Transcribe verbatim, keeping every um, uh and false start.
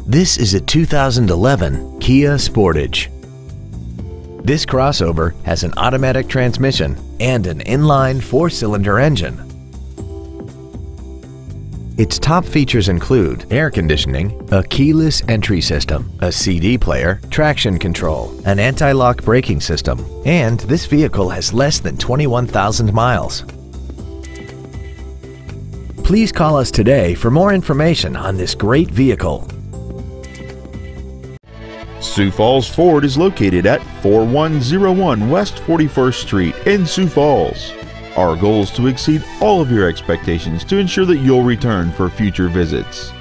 This is a two thousand eleven Kia Sportage. This crossover has an automatic transmission and an inline four-cylinder engine. Its top features include air conditioning, a keyless entry system, a C D player, traction control, an anti-lock braking system, and this vehicle has less than twenty-one thousand miles. Please call us today for more information on this great vehicle. Sioux Falls Ford is located at forty-one oh one West forty-first Street in Sioux Falls. Our goal is to exceed all of your expectations to ensure that you'll return for future visits.